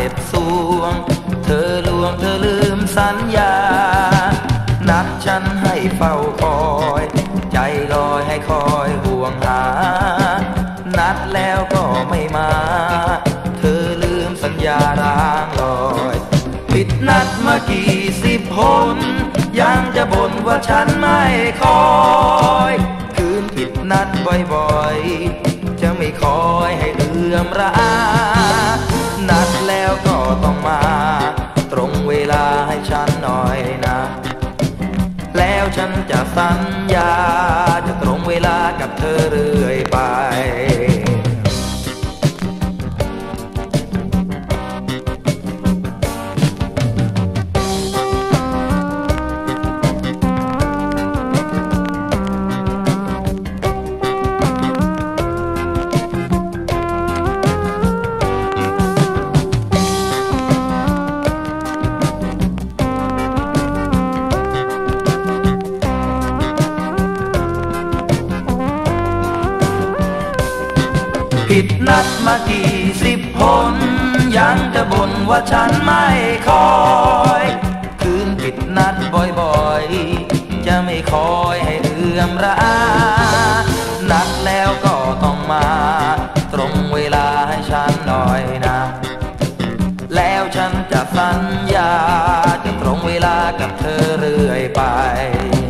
จ็บสวงเธอลวงเธอลืมสัญญานัดฉันให้เฝ้าคอยใจลอยให้คอยห่วงหานัดแล้วก็ไม่มาเธอลืมสัญญาร้างลอยผิดนัดมากี่สิบหนยังจะบ่นว่าฉันไม่คอยคืนผิดนัดบ่อยๆจะไม่คอยให้เอื้อมระอานัดแล้วก็ต้องมาตรงเวลาให้ฉันหน่อยนะแล้วฉันจะสัญญาจะตรงเวลากับเธอเรื่อยไปผิดนัดมากี่สิบหนยังจะบ่นว่าฉันไม่คอยคืนผิดนัดบ่อยๆจะไม่คอยให้เอื้อมระอานัดแล้วก็ต้องมาตรงเวลาให้ฉันหน่อยนะแล้วฉันจะสัญญาจะตรงเวลากับเธอเรื่อยไป